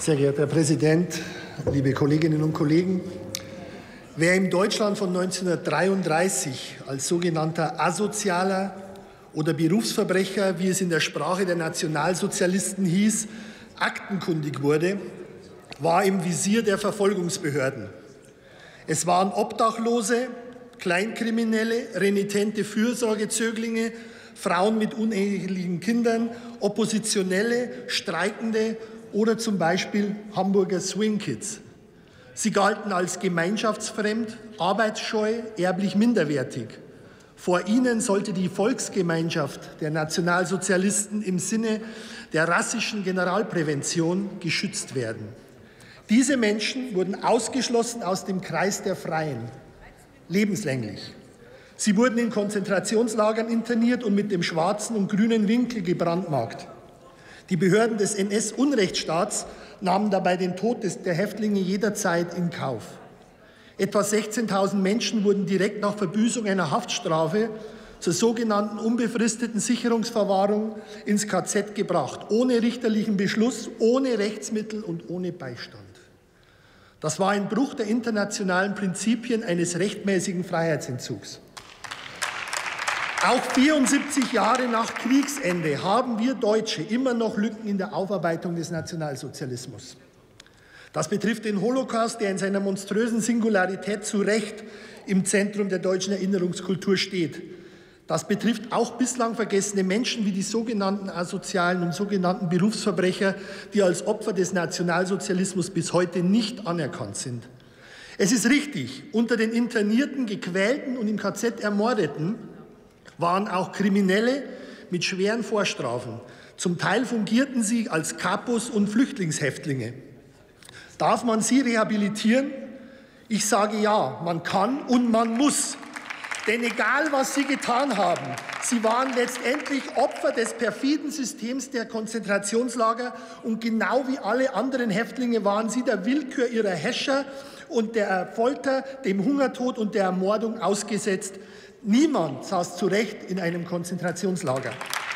Sehr geehrter Herr Präsident, liebe Kolleginnen und Kollegen! Wer im Deutschland von 1933 als sogenannter Asozialer oder Berufsverbrecher, wie es in der Sprache der Nationalsozialisten hieß, aktenkundig wurde, war im Visier der Verfolgungsbehörden. Es waren Obdachlose, Kleinkriminelle, renitente Fürsorgezöglinge, Frauen mit unehelichen Kindern, Oppositionelle, Streikende oder zum Beispiel Hamburger Swing-Kids. Sie galten als gemeinschaftsfremd, arbeitsscheu, erblich minderwertig. Vor ihnen sollte die Volksgemeinschaft der Nationalsozialisten im Sinne der rassischen Generalprävention geschützt werden. Diese Menschen wurden ausgeschlossen aus dem Kreis der Freien, lebenslänglich. Sie wurden in Konzentrationslagern interniert und mit dem schwarzen und grünen Winkel gebrandmarkt. Die Behörden des NS-Unrechtsstaats nahmen dabei den Tod der Häftlinge jederzeit in Kauf. Etwa 16.000 Menschen wurden direkt nach Verbüßung einer Haftstrafe zur sogenannten unbefristeten Sicherungsverwahrung ins KZ gebracht, ohne richterlichen Beschluss, ohne Rechtsmittel und ohne Beistand. Das war ein Bruch der internationalen Prinzipien eines rechtmäßigen Freiheitsentzugs. Auch 74 Jahre nach Kriegsende haben wir Deutsche immer noch Lücken in der Aufarbeitung des Nationalsozialismus. Das betrifft den Holocaust, der in seiner monströsen Singularität zu Recht im Zentrum der deutschen Erinnerungskultur steht. Das betrifft auch bislang vergessene Menschen wie die sogenannten Asozialen und sogenannten Berufsverbrecher, die als Opfer des Nationalsozialismus bis heute nicht anerkannt sind. Es ist richtig, unter den Internierten, Gequälten und im KZ Ermordeten waren auch Kriminelle mit schweren Vorstrafen. Zum Teil fungierten sie als Kapos und Flüchtlingshäftlinge. Darf man sie rehabilitieren? Ich sage ja, man kann und man muss. Denn egal, was sie getan haben, sie waren letztendlich Opfer des perfiden Systems der Konzentrationslager und genau wie alle anderen Häftlinge waren sie der Willkür ihrer Herrscher und der Folter, dem Hungertod und der Ermordung ausgesetzt. Niemand saß zu Recht in einem Konzentrationslager.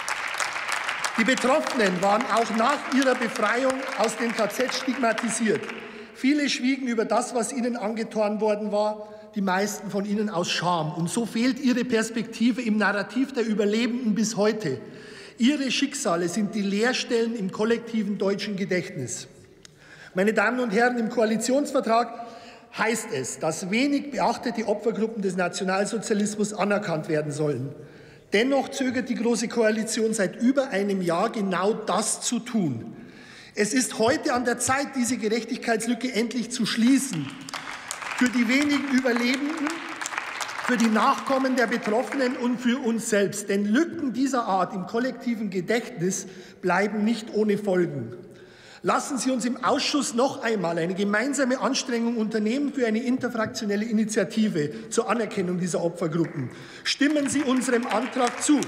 Die Betroffenen waren auch nach ihrer Befreiung aus dem KZ stigmatisiert. Viele schwiegen über das, was ihnen angetan worden war, die meisten von ihnen aus Scham. Und so fehlt ihre Perspektive im Narrativ der Überlebenden bis heute. Ihre Schicksale sind die Leerstellen im kollektiven deutschen Gedächtnis. Meine Damen und Herren, im Koalitionsvertrag heißt es, dass wenig beachtete Opfergruppen des Nationalsozialismus anerkannt werden sollen. Dennoch zögert die Große Koalition seit über einem Jahr, genau das zu tun. Es ist heute an der Zeit, diese Gerechtigkeitslücke endlich zu schließen. Für die wenigen Überlebenden, für die Nachkommen der Betroffenen und für uns selbst. Denn Lücken dieser Art im kollektiven Gedächtnis bleiben nicht ohne Folgen. Lassen Sie uns im Ausschuss noch einmal eine gemeinsame Anstrengung unternehmen für eine interfraktionelle Initiative zur Anerkennung dieser Opfergruppen. Stimmen Sie unserem Antrag zu.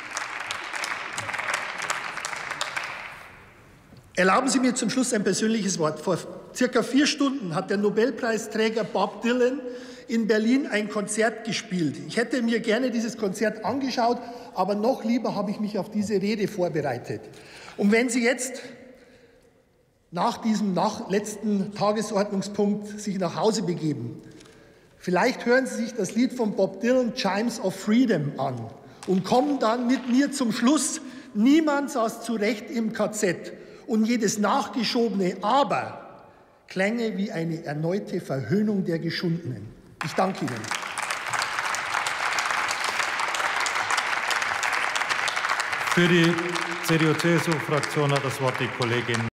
Erlauben Sie mir zum Schluss ein persönliches Wort. Vor circa 4 Stunden hat der Nobelpreisträger Bob Dylan in Berlin ein Konzert gespielt. Ich hätte mir gerne dieses Konzert angeschaut, aber noch lieber habe ich mich auf diese Rede vorbereitet. Und wenn Sie jetzt nach diesem letzten Tagesordnungspunkt sich nach Hause begeben, vielleicht hören Sie sich das Lied von Bob Dylan, Chimes of Freedom, an und kommen dann mit mir zum Schluss: Niemand saß zu Recht im KZ und jedes nachgeschobene Aber klänge wie eine erneute Verhöhnung der Geschundenen. Ich danke Ihnen. Für die CDU-CSU-Fraktion hat das Wort die Kollegin